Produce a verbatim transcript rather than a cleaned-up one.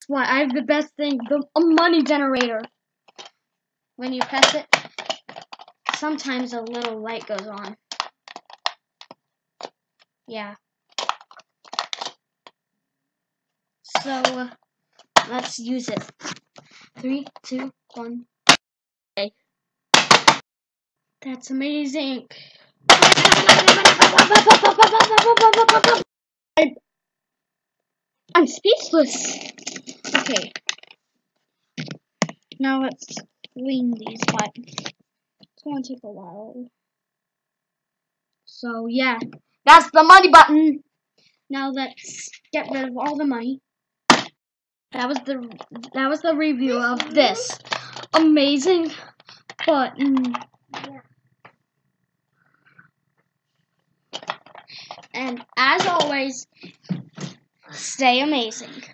Why, I have the best thing, the a money generator. When you press it, sometimes a little light goes on. Yeah. So, uh, let's use it. Three, two, one. Okay. That's amazing. I, I'm speechless. Okay. Now let's clean these, but it's going to take a while. So, yeah. That's the money button. Now let's get rid of all the money. That was the that was the review of this amazing button. And as always, stay amazing.